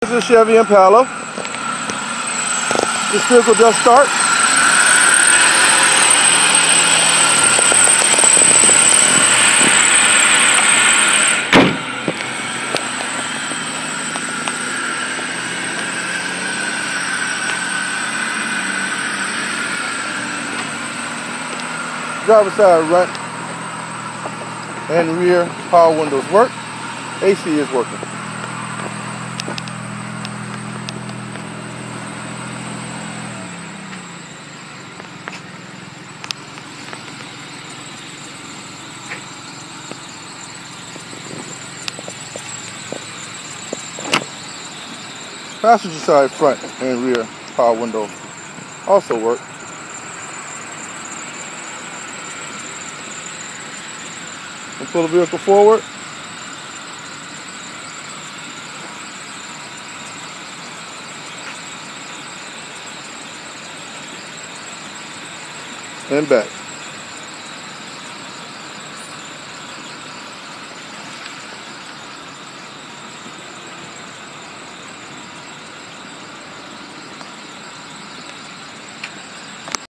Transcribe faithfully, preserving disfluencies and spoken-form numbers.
This is a Chevy Impala. This vehicle does start. Driver's side front and rear power windows work. A C is working. Passenger side front and rear power window also work. And pull the vehicle forward. And back.